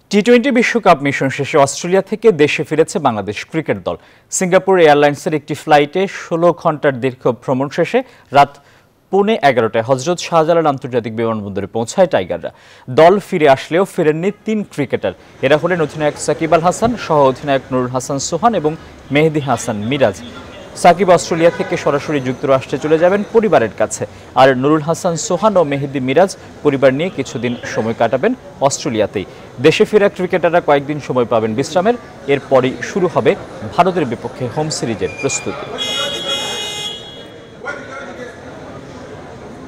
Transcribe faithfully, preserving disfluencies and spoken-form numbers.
টি twenty বিশ্বকাপ mission শেষে Australia থেকে দেশে ফিরেছে বাংলাদেশ ক্রিকেট দল। সিঙ্গাপুর এয়ারলাইন্সের একটি ফ্লাইটে ষোলো ঘন্টার দীর্ঘ ভ্রমণ শেষে রাত পৌনে এগারোটায় হজরত শাহজালাল আন্তর্জাতিক বিমানবন্দরে পৌঁছায় টাইগাররা। দল ফিরে আসলেও ফেরেননি তিন ক্রিকেটার। এরা হলেন অধিনায়ক সাকিব আল হাসান, সহ অধিনায়ক নুরুল হাসান সোহান এবং মেহেদী হাসান মিরাজ। সাকিব অস্ট্রেলিয়া থেকে সরাসরি যুক্তরাষ্ট্রে চলে যাবেন পরিবারের কাছে, আর নুরুল হাসান সোহান ও মেহেদী মিরাজ পরিবার নিয়ে কিছুদিন সময় কাটাবেন অস্ট্রেলিয়াতেই। দেশে ফেরা ক্রিকেটাররা কয়েকদিন সময় পাবেন বিশ্রামের, এরপরই শুরু হবে ভারতের বিপক্ষে হোম সিরিজের প্রস্তুতি।